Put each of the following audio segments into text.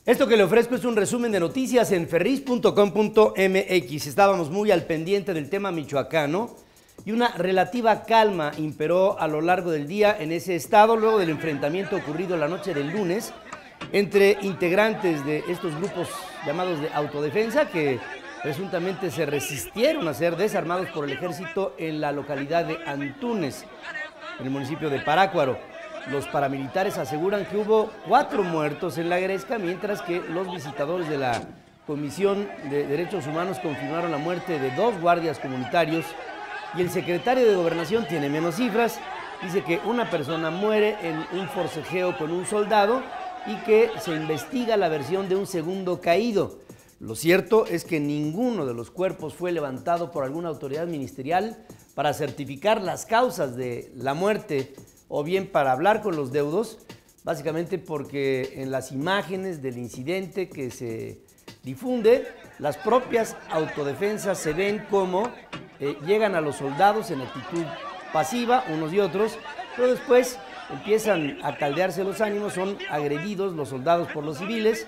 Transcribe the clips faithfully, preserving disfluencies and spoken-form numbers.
Esto que le ofrezco es un resumen de noticias en ferris punto com punto mx. Estábamos muy al pendiente del tema michoacano y una relativa calma imperó a lo largo del día en ese estado luego del enfrentamiento ocurrido la noche del lunes entre integrantes de estos grupos llamados de autodefensa que presuntamente se resistieron a ser desarmados por el ejército en la localidad de Antunes, en el municipio de Parácuaro. Los paramilitares aseguran que hubo cuatro muertos en la gresca, mientras que los visitadores de la Comisión de Derechos Humanos confirmaron la muerte de dos guardias comunitarios y el secretario de Gobernación tiene menos cifras. Dice que una persona muere en un forcejeo con un soldado y que se investiga la versión de un segundo caído. Lo cierto es que ninguno de los cuerpos fue levantado por alguna autoridad ministerial para certificar las causas de la muerte o bien para hablar con los deudos, básicamente porque en las imágenes del incidente que se difunde, las propias autodefensas se ven como eh, llegan a los soldados en actitud pasiva, unos y otros, pero después empiezan a caldearse los ánimos, son agredidos los soldados por los civiles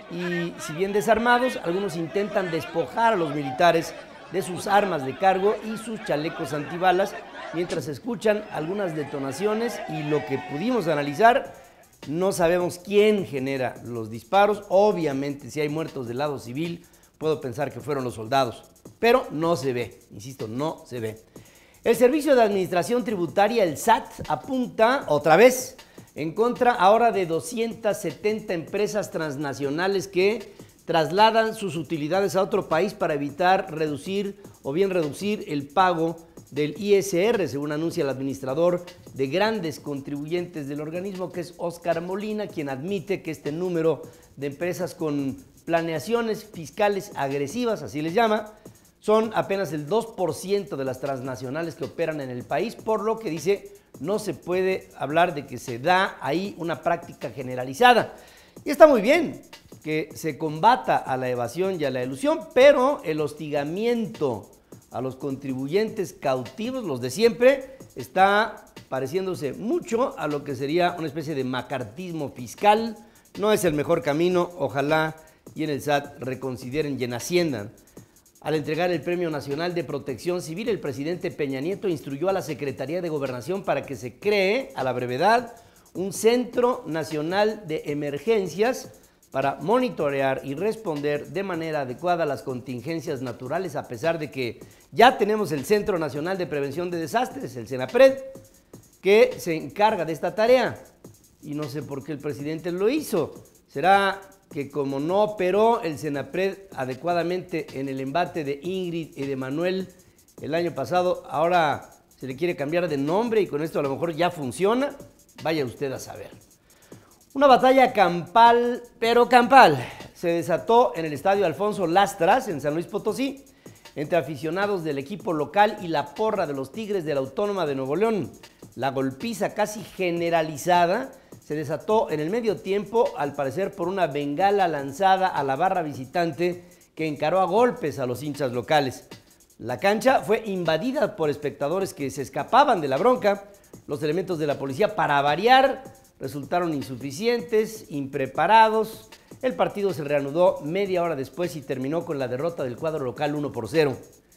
y, si bien desarmados, algunos intentan despojar a los militares de sus armas de cargo y sus chalecos antibalas, mientras escuchan algunas detonaciones y lo que pudimos analizar, no sabemos quién genera los disparos. Obviamente, si hay muertos del lado civil, puedo pensar que fueron los soldados, pero no se ve, insisto, no se ve. El Servicio de Administración Tributaria, el S A T, apunta otra vez en contra ahora de doscientas setenta empresas transnacionales que trasladan sus utilidades a otro país para evitar reducir o bien reducir el pago del I S R, según anuncia el administrador de grandes contribuyentes del organismo, que es Óscar Molina, quien admite que este número de empresas con planeaciones fiscales agresivas, así les llama, son apenas el dos por ciento de las transnacionales que operan en el país, por lo que dice no se puede hablar de que se da ahí una práctica generalizada. Y está muy bien que se combata a la evasión y a la elusión, pero el hostigamiento a los contribuyentes cautivos, los de siempre, está pareciéndose mucho a lo que sería una especie de macartismo fiscal. No es el mejor camino, ojalá y en el S A T reconsideren y en Hacienda. Al entregar el Premio Nacional de Protección Civil, el presidente Peña Nieto instruyó a la Secretaría de Gobernación para que se cree, a la brevedad, un Centro Nacional de Emergencias para monitorear y responder de manera adecuada a las contingencias naturales, a pesar de que ya tenemos el Centro Nacional de Prevención de Desastres, el CENAPRED, que se encarga de esta tarea. Y no sé por qué el presidente lo hizo. ¿Será que como no operó el CENAPRED adecuadamente en el embate de Ingrid y de Manuel el año pasado, ahora se le quiere cambiar de nombre y con esto a lo mejor ya funciona? Vaya usted a saber. Una batalla campal, pero campal, se desató en el estadio Alfonso Lastras, en San Luis Potosí, entre aficionados del equipo local y la porra de los Tigres de la Autónoma de Nuevo León. La golpiza casi generalizada se desató en el medio tiempo, al parecer por una bengala lanzada a la barra visitante que encaró a golpes a los hinchas locales. La cancha fue invadida por espectadores que se escapaban de la bronca. Los elementos de la policía, para variar, resultaron insuficientes, impreparados. El partido se reanudó media hora después y terminó con la derrota del cuadro local uno por cero.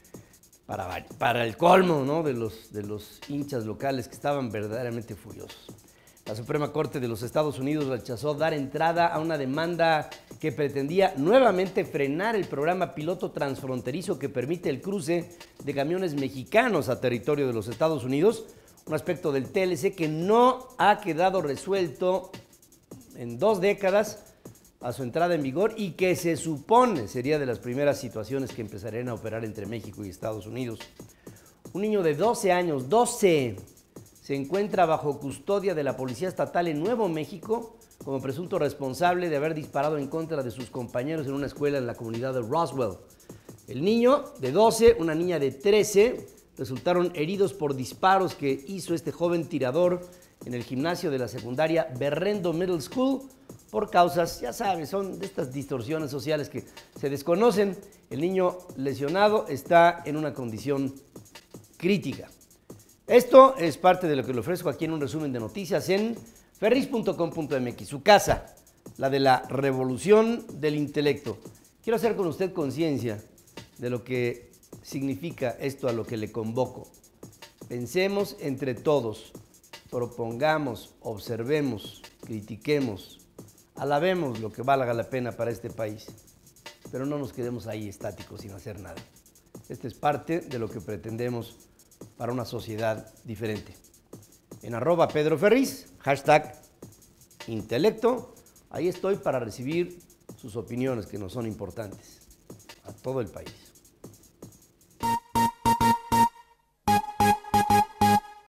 Para, para el colmo, ¿no?, de los, de los hinchas locales que estaban verdaderamente furiosos. La Suprema Corte de los Estados Unidos rechazó dar entrada a una demanda que pretendía nuevamente frenar el programa piloto transfronterizo que permite el cruce de camiones mexicanos a territorio de los Estados Unidos, un aspecto del T L C que no ha quedado resuelto en dos décadas a su entrada en vigor y que se supone sería de las primeras situaciones que empezarían a operar entre México y Estados Unidos. Un niño de doce años, doce, se encuentra bajo custodia de la Policía Estatal en Nuevo México como presunto responsable de haber disparado en contra de sus compañeros en una escuela en la comunidad de Roswell. El niño de doce, una niña de trece, resultaron heridos por disparos que hizo este joven tirador en el gimnasio de la secundaria Berrendo Middle School por causas, ya sabes, son de estas distorsiones sociales que se desconocen. El niño lesionado está en una condición crítica. Esto es parte de lo que le ofrezco aquí en un resumen de noticias en ferris punto com punto mx, su casa la de la revolución del intelecto. Quiero hacer con usted conciencia de lo que significa esto a lo que le convoco. Pensemos entre todos, propongamos, observemos, critiquemos, alabemos lo que valga la pena para este país, pero no nos quedemos ahí estáticos sin hacer nada. Este es parte de lo que pretendemos para una sociedad diferente. En arroba Pedro Ferriz, hashtag intelecto, ahí estoy para recibir sus opiniones que nos son importantes a todo el país.